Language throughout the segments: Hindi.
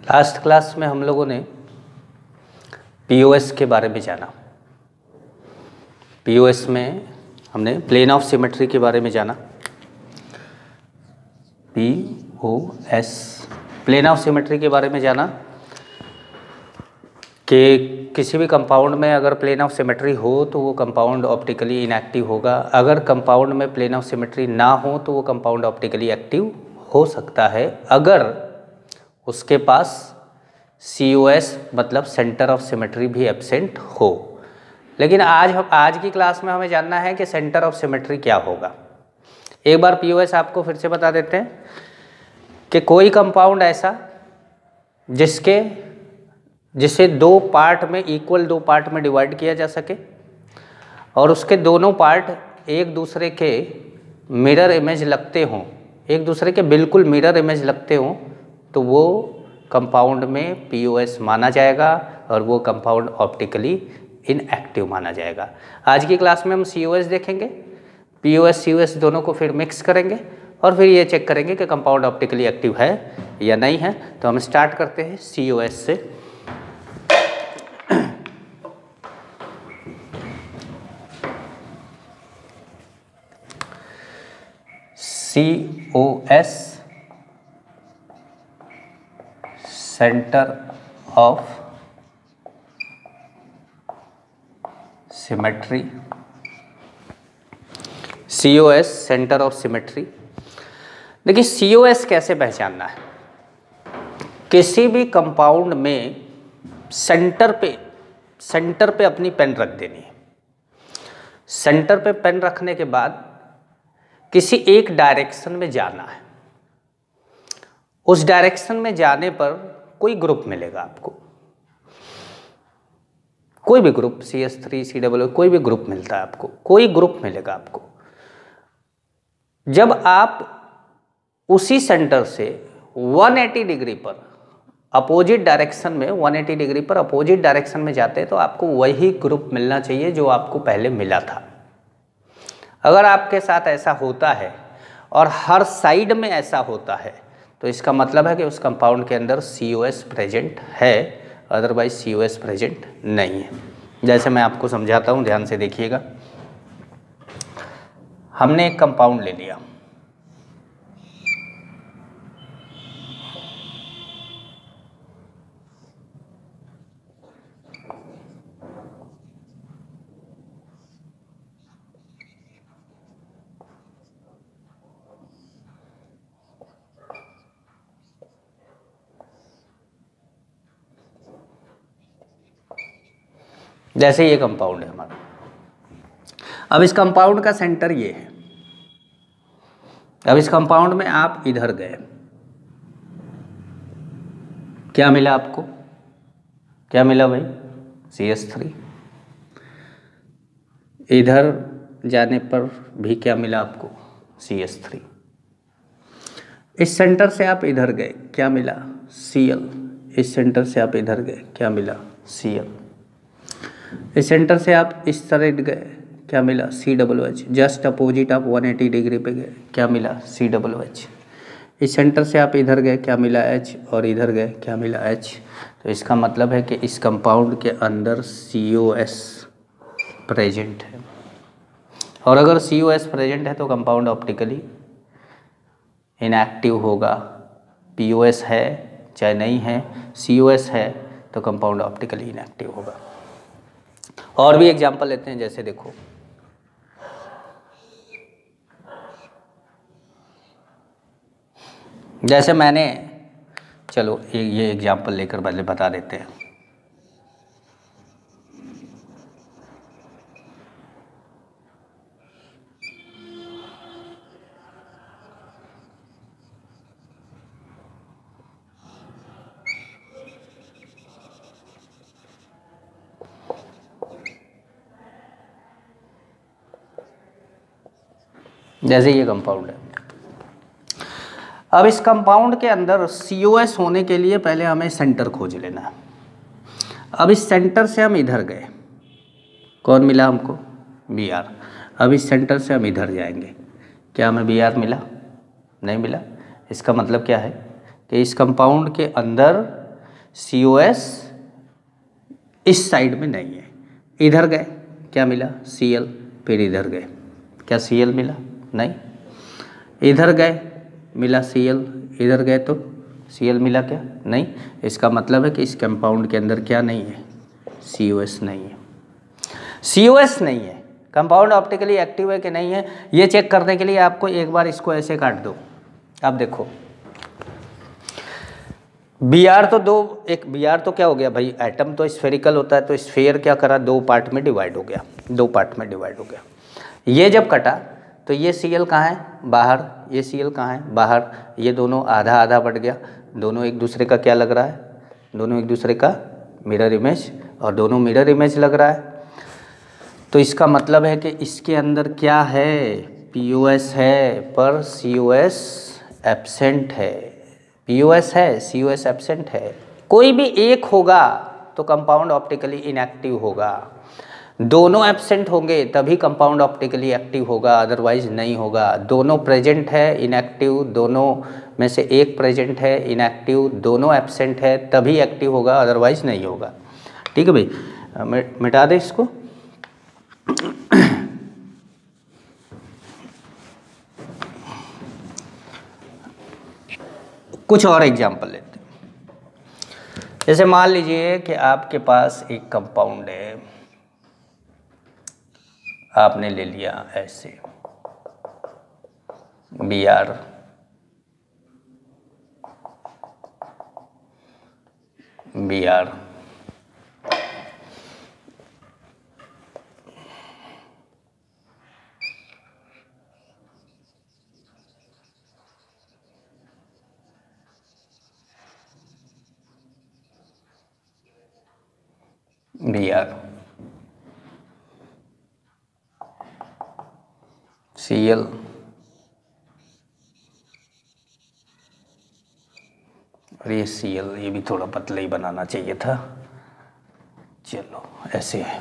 लास्ट क्लास में हम लोगों ने पीओएस के बारे में जाना। पीओएस में हमने प्लेन ऑफ सिमेट्री के बारे में जाना। पीओएस प्लेन ऑफ सिमेट्री के बारे में जाना कि किसी भी कंपाउंड में अगर प्लेन ऑफ सिमेट्री हो तो वो कंपाउंड ऑप्टिकली इनएक्टिव होगा, अगर कंपाउंड में प्लेन ऑफ सिमेट्री ना हो तो वो कंपाउंड ऑप्टिकली एक्टिव हो सकता है अगर उसके पास COS मतलब सेंटर ऑफ सिमेट्री भी एब्सेंट हो। लेकिन आज की क्लास में हमें जानना है कि सेंटर ऑफ सिमेट्री क्या होगा। एक बार पीओएस आपको फिर से बता देते हैं कि कोई कंपाउंड ऐसा जिसे दो पार्ट में इक्वल दो पार्ट में डिवाइड किया जा सके और उसके दोनों पार्ट एक दूसरे के मिरर इमेज लगते हों, एक दूसरे के बिल्कुल मिरर इमेज लगते हों, तो वो कंपाउंड में पीओएस माना जाएगा और वो कंपाउंड ऑप्टिकली इनएक्टिव माना जाएगा। आज की क्लास में हम COS देखेंगे, पीओएस COS दोनों को फिर मिक्स करेंगे और फिर ये चेक करेंगे कि कंपाउंड ऑप्टिकली एक्टिव है या नहीं है। तो हम स्टार्ट करते हैं COS से। COS centre of symmetry. COS centre of symmetry. देखिए COS कैसे पहचानना है। किसी भी कंपाउंड में सेंटर पे अपनी पेन रख देनी है। सेंटर पे पेन रखने के बाद किसी एक डायरेक्शन में जाना है। उस डायरेक्शन में जाने पर कोई ग्रुप मिलेगा आपको, कोई भी ग्रुप CS3 COO कोई भी ग्रुप मिलता है आपको, कोई ग्रुप मिलेगा आपको। जब आप उसी सेंटर से 180 डिग्री पर अपोजिट डायरेक्शन में 180 डिग्री पर अपोजिट डायरेक्शन में जाते हैं तो आपको वही ग्रुप मिलना चाहिए जो आपको पहले मिला था। अगर आपके साथ ऐसा होता है और हर साइड में ऐसा होता है तो इसका मतलब है कि उस कंपाउंड के अंदर COS प्रेजेंट है, अदरवाइज COS प्रेजेंट नहीं है। जैसे मैं आपको समझाता हूँ, ध्यान से देखिएगा। हमने एक कंपाउंड ले लिया, जैसे ये कंपाउंड है हमारा। अब इस कंपाउंड का सेंटर ये है। अब इस कंपाउंड में आप इधर गए, क्या मिला आपको? क्या मिला भाई? CS3। इधर जाने पर भी क्या मिला आपको? CS3। इस सेंटर से आप इधर गए, क्या मिला? Cl। इस सेंटर से आप इधर गए, क्या मिला? Cl। इस सेंटर से आप इस तरह गए, क्या मिला? COOH। जस्ट अपोजिट आप 180 डिग्री पे गए, क्या मिला? COOH। इस सेंटर से आप इधर गए, क्या मिला? H। और इधर गए, क्या मिला? H। तो इसका मतलब है कि इस कंपाउंड के अंदर COS प्रेजेंट है, और अगर COS प्रेजेंट है तो कंपाउंड ऑप्टिकली इनएक्टिव होगा। POS है चाहे नहीं है, COS है तो कंपाउंड ऑप्टिकली इनएक्टिव होगा। और भी एग्जांपल लेते हैं, जैसे देखो, जैसे मैंने, चलो ये एग्जांपल लेकर पहले बता देते हैं। जैसे ये कंपाउंड है। अब इस कंपाउंड के अंदर COS होने के लिए पहले हमें सेंटर खोज लेना है। अब इस सेंटर से हम इधर गए, कौन मिला हमको? Br। अब इस सेंटर से हम इधर जाएंगे, क्या हमें Br मिला? नहीं मिला। इसका मतलब क्या है कि इस कंपाउंड के अंदर COS इस साइड में नहीं है। इधर गए क्या मिला? Cl। फिर इधर गए क्या Cl मिला? नहीं। इधर गए मिला Cl, इधर गए तो Cl मिला क्या? नहीं। इसका मतलब है कि इस कंपाउंड के अंदर क्या नहीं है? COS नहीं है। COS नहीं है। कंपाउंड ऑप्टिकली एक्टिव है कि नहीं है, ये चेक करने के लिए आपको एक बार इसको ऐसे काट दो। अब देखो Br तो दो, एक Br तो क्या हो गया भाई, एटम तो स्फेरिकल होता है, तो स्फेयर क्या करा? दो पार्ट में डिवाइड हो गया, दो पार्ट में डिवाइड हो गया। ये जब कटा तो ये Cl कहाँ है? बाहर। ये Cl कहाँ है? बाहर। ये दोनों आधा आधा बढ़ गया, दोनों एक दूसरे का क्या लग रहा है? दोनों एक दूसरे का मिरर इमेज, और दोनों मिरर इमेज लग रहा है। तो इसका मतलब है कि इसके अंदर क्या है? POS है, पर COS एब्सेंट है। POS है, COS एब्सेंट है। कोई भी एक होगा तो कंपाउंड ऑप्टिकली इनएक्टिव होगा, दोनों एब्सेंट होंगे तभी कंपाउंड ऑप्टिकली एक्टिव होगा, अदरवाइज नहीं होगा। दोनों प्रेजेंट है इनएक्टिव, दोनों में से एक प्रेजेंट है इनएक्टिव, दोनों एब्सेंट है तभी एक्टिव होगा, अदरवाइज नहीं होगा। ठीक है भाई, मिटा दे इसको। कुछ और एग्जाम्पल लेते हैं। जैसे मान लीजिए कि आपके पास एक कंपाउंड है, आपने ले लिया ऐसे Br, Br, Br, Cl, और ये Cl, ये भी थोड़ा पतला ही बनाना चाहिए था। चलो ऐसे है।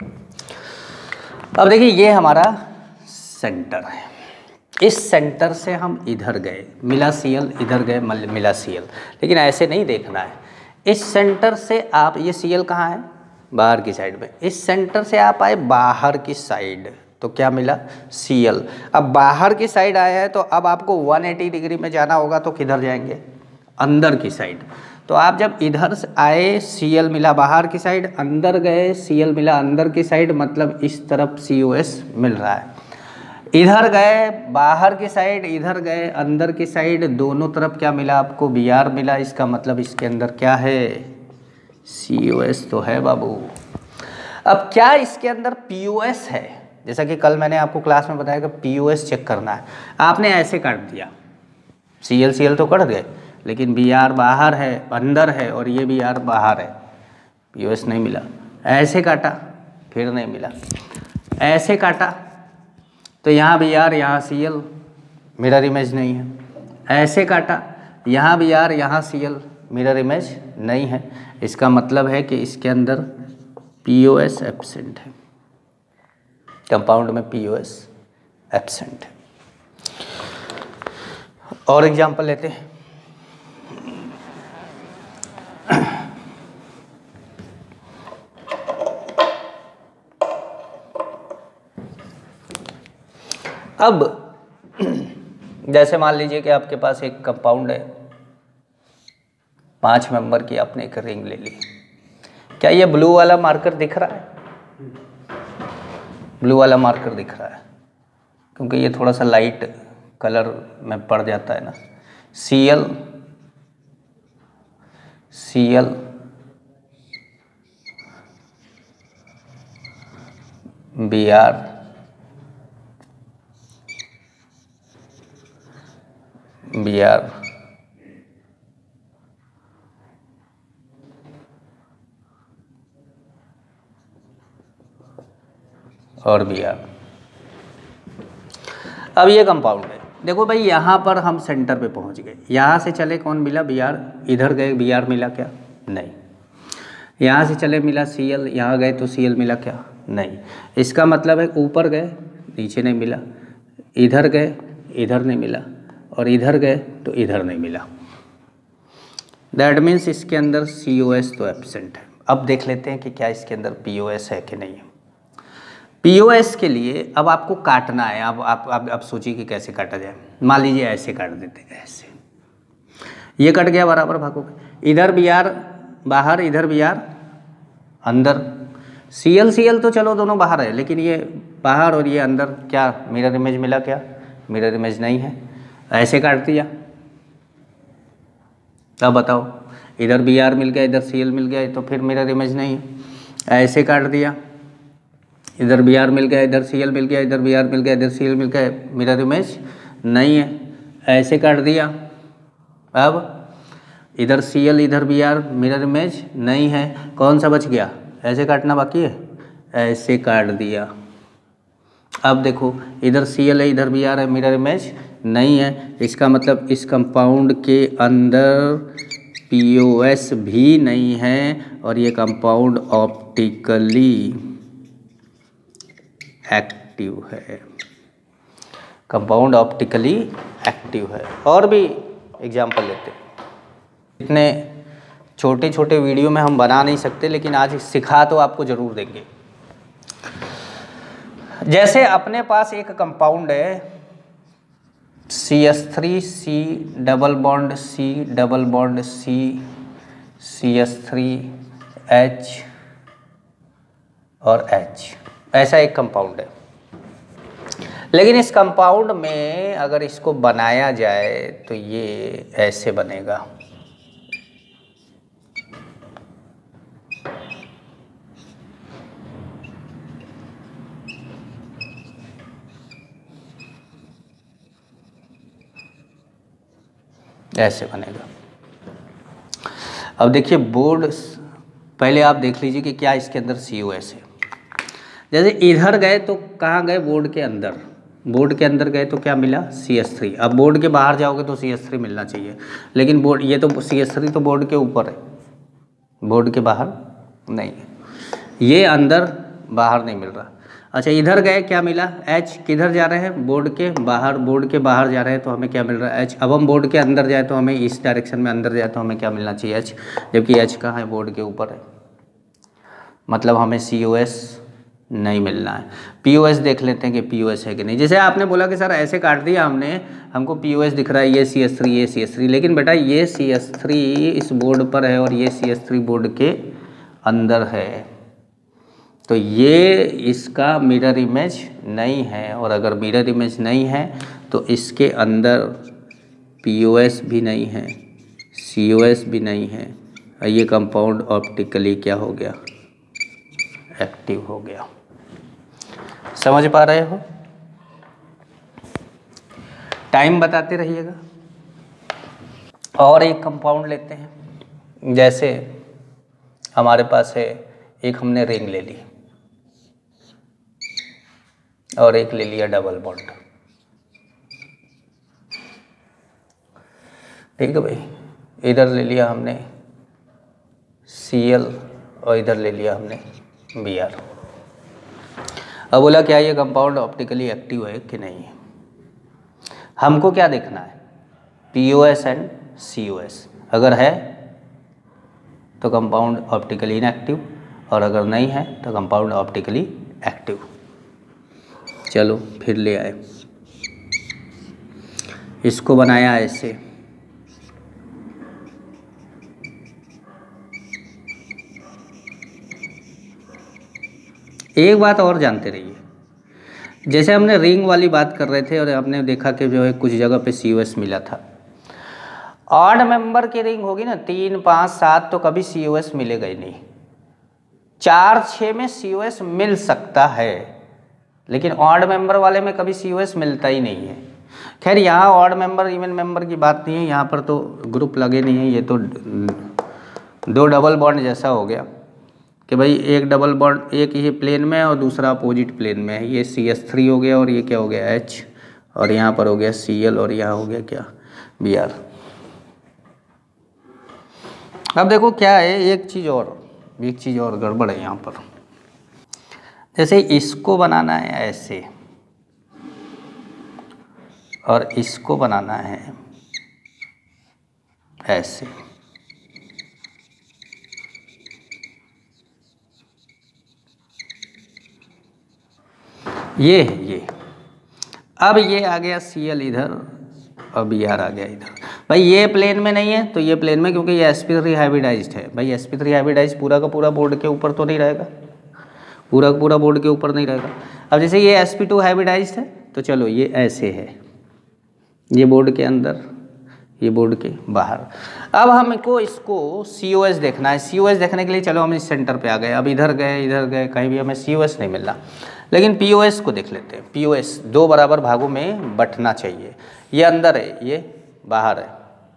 अब देखिए ये हमारा सेंटर है, इस सेंटर से हम इधर गए, मिला Cl, इधर गए मिला Cl, लेकिन ऐसे नहीं देखना है। इस सेंटर से आप, ये Cl कहाँ है? बाहर की साइड में। इस सेंटर से आप आए बाहर की साइड तो क्या मिला? Cl। अब बाहर की साइड आया है तो अब आपको 180 डिग्री में जाना होगा, तो किधर जाएंगे? अंदर की साइड। तो आप जब इधर से आए Cl मिला बाहर की साइड, अंदर गए Cl मिला अंदर की साइड, मतलब इस तरफ COS मिल रहा है। इधर गए बाहर की साइड, इधर गए अंदर की साइड, दोनों तरफ क्या मिला आपको? Br मिला। इसका मतलब इसके अंदर क्या है? COS तो है बाबू। अब क्या इसके अंदर POS है? जैसा कि कल मैंने आपको क्लास में बताया कि POS चेक करना है। आपने ऐसे काट दिया, Cl तो कट गए, लेकिन Br बाहर है, अंदर है, और ये Br बाहर है, POS नहीं मिला। ऐसे काटा, फिर नहीं मिला। ऐसे काटा तो यहाँ Br, यहाँ Cl, मिरर इमेज नहीं है। ऐसे काटा, यहाँ Br, यहाँ Cl, मिरर इमेज नहीं है। इसका मतलब है कि इसके अंदर POS एब्सेंट है, कंपाउंड में POS एब्सेंट है। और एग्जांपल लेते हैं। अब जैसे मान लीजिए कि आपके पास एक कंपाउंड है, 5 मेंबर की आपने एक रिंग ले ली। क्या ये ब्लू वाला मार्कर दिख रहा है? ब्लू वाला मार्कर दिख रहा है क्योंकि ये थोड़ा सा लाइट कलर में पड़ जाता है ना। Cl, Br, और Br। अब ये कंपाउंड है। देखो भाई यहाँ पर हम सेंटर पे पहुँच गए, यहाँ से चले कौन मिला? Br। इधर गए Br मिला क्या? नहीं। यहाँ से चले मिला Cl, यहाँ गए तो Cl मिला क्या? नहीं। इसका मतलब है ऊपर गए नीचे नहीं मिला, इधर गए इधर नहीं मिला, और इधर गए तो इधर नहीं मिला। दैट मीन्स इसके अंदर COS तो एब्सेंट है। अब देख लेते हैं कि क्या इसके अंदर POS है कि नहीं है। POS के लिए अब आपको काटना है। अब आप सोचिए कि कैसे काटा जाए। मान लीजिए ऐसे काट देते हैं, ऐसे ये कट गया बराबर भागों पे, इधर Br बाहर, इधर Br अंदर। CL तो चलो दोनों बाहर है, लेकिन ये बाहर और ये अंदर, क्या मिरर इमेज मिला? क्या मिरर इमेज नहीं है। ऐसे काट दिया, अब बताओ, इधर Br मिल गया, इधर CL मिल गया, तो फिर मिरर इमेज नहीं है। ऐसे काट दिया, इधर Br मिल गया, इधर CL मिल गया, इधर Br मिल गया, इधर CL मिल गया, मिरर इमेज नहीं है। ऐसे काट दिया, अब इधर CL इधर Br, मिरर इमेज नहीं है। कौन सा बच गया? ऐसे काटना बाकी है, ऐसे काट दिया। अब देखो, इधर CL है, इधर Br है, मिरर इमेज नहीं है। इसका मतलब इस कंपाउंड के अंदर POS भी नहीं है, और ये कंपाउंड ऑप्टिकली एक्टिव है। कंपाउंड ऑप्टिकली एक्टिव है। और भी एग्जाम्पल लेते हैं। इतने छोटे छोटे वीडियो में हम बना नहीं सकते, लेकिन आज सिखा तो आपको ज़रूर देंगे। जैसे अपने पास एक कंपाउंड है CS3C double bond C double bond C CS3H और H, ऐसा एक कंपाउंड है। लेकिन इस कंपाउंड में अगर इसको बनाया जाए तो ये ऐसे बनेगा। ऐसे बनेगा। अब देखिए बोर्ड, पहले आप देख लीजिए कि क्या इसके अंदर COS है। जैसे इधर गए तो कहाँ गए? बोर्ड के अंदर। बोर्ड के अंदर गए तो क्या मिला? CS3। अब बोर्ड के बाहर जाओगे तो CS3 मिलना चाहिए, लेकिन बोर्ड, ये तो CS3 तो बोर्ड के ऊपर है, बोर्ड के बाहर नहीं है। ये अंदर, बाहर नहीं मिल रहा। अच्छा, इधर गए, क्या मिला? H। किधर जा रहे हैं? बोर्ड के बाहर। बोर्ड के बाहर जा रहे हैं तो हमें क्या मिल रहा है? H। अब हम बोर्ड के अंदर जाए तो हमें इस डायरेक्शन में अंदर जाए तो हमें क्या मिलना चाहिए? H। जबकि H कहाँ है? बोर्ड के ऊपर है, मतलब हमें COS नहीं मिलना है। POS देख लेते हैं कि POS है कि नहीं। जैसे आपने बोला कि सर ऐसे काट दिया हमने, हमको POS दिख रहा है, ये CS3 ये CS3, लेकिन बेटा ये CS3 इस बोर्ड पर है और ये CS3 बोर्ड के अंदर है, तो ये इसका मिरर इमेज नहीं है। और अगर मिरर इमेज नहीं है तो इसके अंदर POS भी नहीं है, COS भी नहीं है, और ये कंपाउंड ऑप्टिकली क्या हो गया? एक्टिव हो गया। समझ पा रहे हो? टाइम बताते रहिएगा। और एक कंपाउंड लेते हैं। जैसे हमारे पास है, एक हमने रिंग ले ली और एक ले लिया डबल बॉन्ड। ठीक है भाई, इधर ले लिया हमने CL और इधर ले लिया हमने Br। अब बोला क्या ये कंपाउंड ऑप्टिकली एक्टिव है कि नहीं है? हमको क्या देखना है? POS and COS। अगर है तो कंपाउंड ऑप्टिकली इनएक्टिव, और अगर नहीं है तो कंपाउंड ऑप्टिकली एक्टिव। चलो फिर ले आए, इसको बनाया ऐसे। एक बात और जानते रहिए, जैसे हमने रिंग वाली बात कर रहे थे और हमने देखा कि जो है कुछ जगह पे COS मिला था। ऑड मेंबर की रिंग होगी ना, 3, 5, 7, तो कभी COS मिलेगा ही नहीं। 4, 6 में COS मिल सकता है, लेकिन ऑड मेंबर वाले में कभी COS मिलता ही नहीं है। खैर यहाँ ऑड मेंबर इवन मेंबर की बात नहीं है, यहाँ पर तो ग्रुप लगे नहीं है, ये तो 2 डबल बॉन्ड जैसा हो गया कि भाई एक डबल बॉन्ड एक ही प्लेन में है और दूसरा अपोजिट प्लेन में है। ये CS3 हो गया और ये क्या हो गया? H, और यहाँ पर हो गया CL और यहाँ हो गया क्या? Br। अब देखो क्या है, एक चीज़ और गड़बड़ है यहाँ पर। जैसे इसको बनाना है ऐसे और इसको बनाना है ऐसे, ये है ये। अब ये आ गया Cl इधर और Br आ गया इधर। भाई ये प्लेन में नहीं है तो ये प्लेन में, क्योंकि ये sp3 हाइब्रिडाइज्ड है। भाई sp3 हाइब्रिडाइज्ड पूरा का पूरा बोर्ड के ऊपर तो नहीं रहेगा, पूरा का पूरा बोर्ड के ऊपर नहीं रहेगा। अब जैसे ये sp2 हाइब्रिडाइज्ड है तो चलो ये ऐसे है, ये बोर्ड के अंदर, ये बोर्ड के बाहर। अब हमको इसको COS देखना है। COS देखने के लिए चलो हम इस सेंटर पे आ गए। अब इधर गए, कहीं भी हमें COS नहीं मिल रहा, लेकिन POS को देख लेते हैं। POS 2 बराबर भागों में बंटना चाहिए। ये अंदर है, ये बाहर है,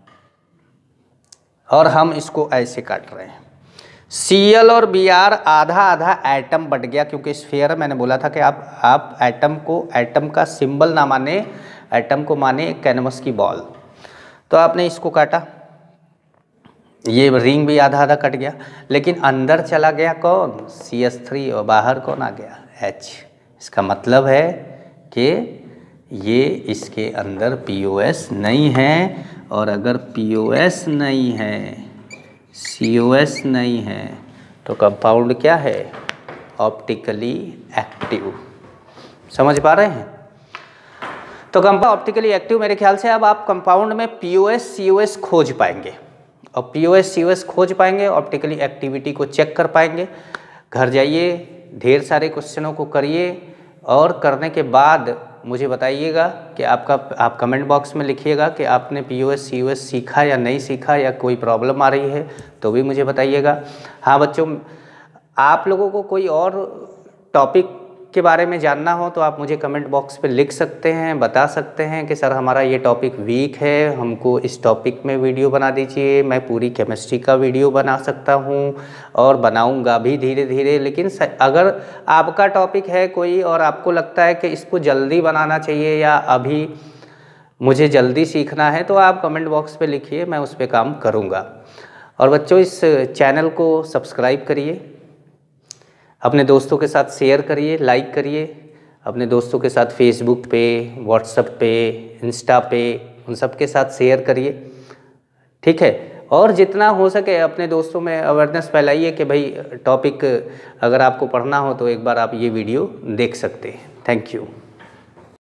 और हम इसको ऐसे काट रहे हैं। Cl और Br आधा आधा एटम बट गया, क्योंकि स्फीयर मैंने बोला था कि आप एटम को, एटम का सिंबल ना माने, एटम को माने कैनवस की बॉल। तो आपने इसको काटा, ये रिंग भी आधा आधा कट गया, लेकिन अंदर चला गया कौन? CH3, और बाहर कौन आ गया? H। इसका मतलब है कि ये इसके अंदर POS नहीं है, और अगर POS नहीं है, COS नहीं है, तो कंपाउंड क्या है? Optically active. समझ पा रहे हैं? तो कंपाउंड ऑप्टिकली एक्टिव, मेरे ख्याल से अब आप कंपाउंड में POS COS खोज पाएंगे, और POS COS खोज पाएंगे, ऑप्टिकली एक्टिविटी को चेक कर पाएंगे। घर जाइए, ढेर सारे क्वेश्चनों को करिए, और करने के बाद मुझे बताइएगा कि आप कमेंट बॉक्स में लिखिएगा कि आपने POS COS सीखा या नहीं सीखा, या कोई प्रॉब्लम आ रही है तो भी मुझे बताइएगा। हाँ बच्चों, आप लोगों को कोई और टॉपिक के बारे में जानना हो तो आप मुझे कमेंट बॉक्स पे लिख सकते हैं, बता सकते हैं कि सर हमारा ये टॉपिक वीक है, हमको इस टॉपिक में वीडियो बना दीजिए। मैं पूरी केमिस्ट्री का वीडियो बना सकता हूँ, और बनाऊँगा भी धीरे धीरे। लेकिन अगर आपका टॉपिक है कोई और आपको लगता है कि इसको जल्दी बनाना चाहिए या अभी मुझे जल्दी सीखना है, तो आप कमेंट बॉक्स पे लिखिए, मैं उस पर काम करूँगा। और बच्चों, इस चैनल को सब्सक्राइब करिए, अपने दोस्तों के साथ शेयर करिए, लाइक करिए, अपने दोस्तों के साथ फेसबुक पे, व्हाट्सएप पे, इंस्टा पे, उन सब के साथ शेयर करिए, ठीक है। और जितना हो सके अपने दोस्तों में अवेयरनेस फैलाइए कि भाई टॉपिक अगर आपको पढ़ना हो तो एक बार आप ये वीडियो देख सकते हैं। Thank you.